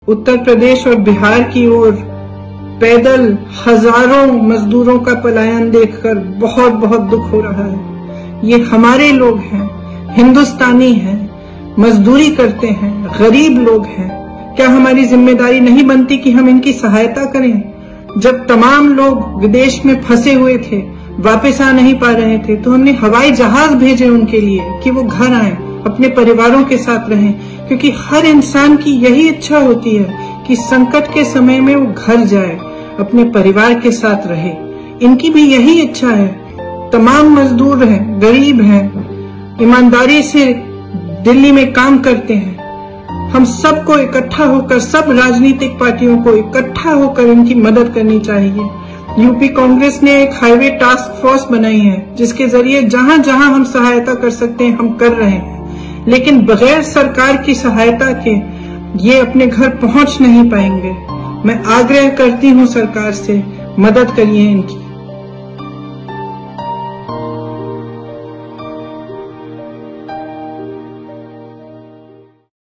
उत्तर प्रदेश और बिहार की ओर पैदल हजारों मजदूरों का पलायन देखकर बहुत बहुत दुख हो रहा है। ये हमारे लोग हैं, हिंदुस्तानी हैं, मजदूरी करते हैं, गरीब लोग हैं। क्या हमारी जिम्मेदारी नहीं बनती कि हम इनकी सहायता करें? जब तमाम लोग विदेश में फंसे हुए थे, वापस आ नहीं पा रहे थे, तो हमने हवाई जहाज भेजे उनके लिए कि वो घर आए, अपने परिवारों के साथ रहें, क्योंकि हर इंसान की यही इच्छा होती है कि संकट के समय में वो घर जाए, अपने परिवार के साथ रहे। इनकी भी यही इच्छा है। तमाम मजदूर हैं, गरीब हैं, ईमानदारी से दिल्ली में काम करते हैं। हम सबको इकट्ठा होकर, सब राजनीतिक पार्टियों को इकट्ठा होकर इनकी मदद करनी चाहिए। यूपी कांग्रेस ने एक हाईवे टास्क फोर्स बनाई है, जिसके जरिए जहां जहां हम सहायता कर सकते हैं हम कर रहे हैं, लेकिन बगैर सरकार की सहायता के ये अपने घर पहुंच नहीं पाएंगे। मैं आग्रह करती हूं सरकार से, मदद करिए इनकी।